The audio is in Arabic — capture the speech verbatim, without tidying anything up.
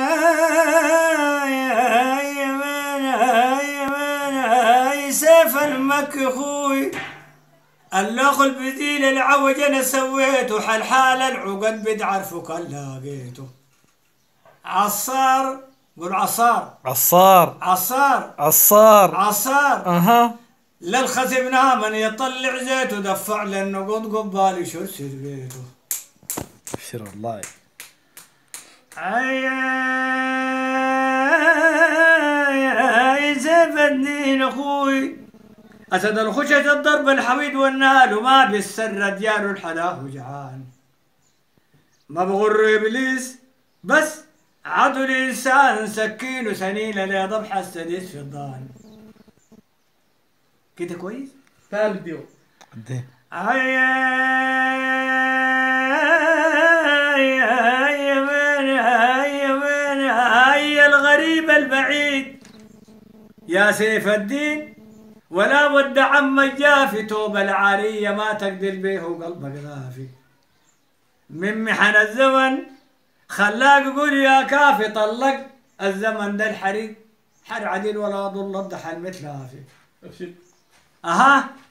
سيف المكي خوي الاخ البديل العوج انا سويته حلحال العقد بتعرفه كان لاقيته عصار قول عصار عصار عصار عصار عصار اها للخزم من يطلع زيته دفع للنقود قبالي شرسر بيته ابشر والله يا سيف الدين اخوي اسد الخشة الضرب الحويد والنال وما بالسر ديار الحلاه جعان ما بغر ابليس بس عدو الانسان سكين وسنين لضبح السديس في الضان كده كويس؟ ثالث ديو قديه هيا هيا من هيا من هيا الغريب البعيد يا سيف الدين ولا ود عم الجافي توب العارية ما تقدر بيه وقلبك غافي من محن الزمن خلاك يقول يا كافي طلق الزمن ده الحريق حر عديل ولا ضل الضحى المتلافي اها